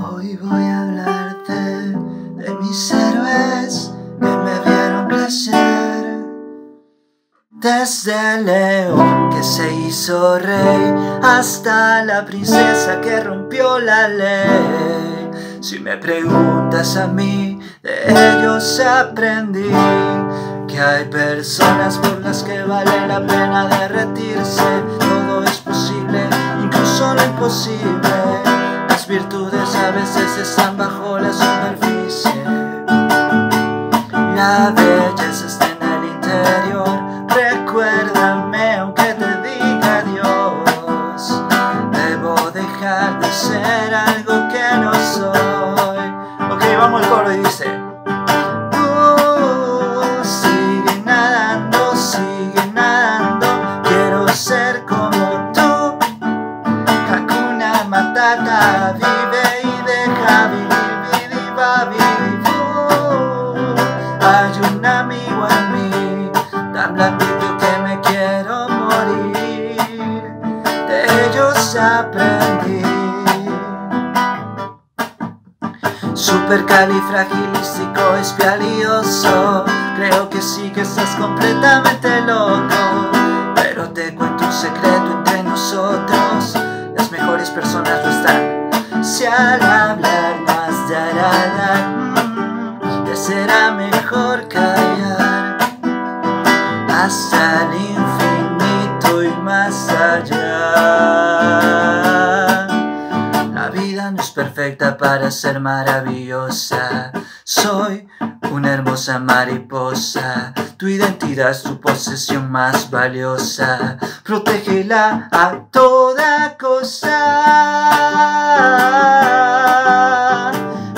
Hoy voy a hablarte de mis héroes que me vieron crecer. Desde el león que se hizo rey hasta la princesa que rompió la ley. Si me preguntas a mí, de ellos aprendí que hay personas por las que vale la pena derretirse. Todo es posible, incluso lo imposible. Las virtudes a veces están bajo la superficie. La belleza está en el interior. Recuérdame aunque te diga adiós. Debo dejar de ser algo que no soy. Ok, vamos al coro y dice: sigue nadando, quiero ser como tú. Hakuna Matata, vive y deja vivir, viva, vivibu. Hay un amigo en mí, tan blandito que me quiero morir. De ellos aprendí. Supercalifragilístico espialidoso. Creo que sí que estás completamente loco, pero te cuento un secreto entre nosotros: las mejores personas lo están. Si al hablar más dará, te será mejor callar. Hasta el infinito y más allá. La vida no es perfecta para ser maravillosa. Soy una hermosa mariposa. Tu identidad es tu posesión más valiosa. Protégela a toda cosa.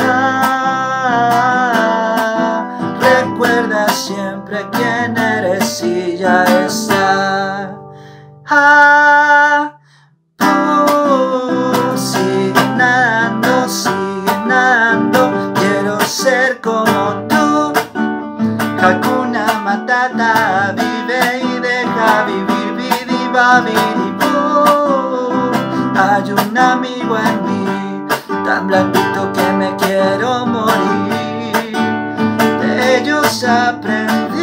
Recuerda siempre quién eres y ya está. Sigue nadando, quiero ser como tú. Hakuna Matata, vive y deja vivir, viva, vivibu. Hay un amigo en mí, tan blandito que me quiero morir. De ellos aprendí.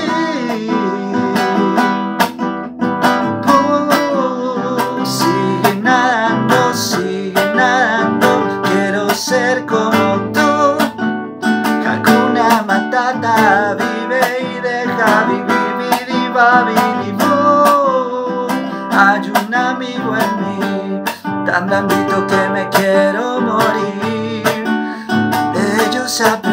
Sigue nadando, quiero ser como tú. Hakuna Matata, vive y deja vivir, viva, vivibu. Hay un amigo en mí, tan blandito que me quiero morir. De ellos aprendí.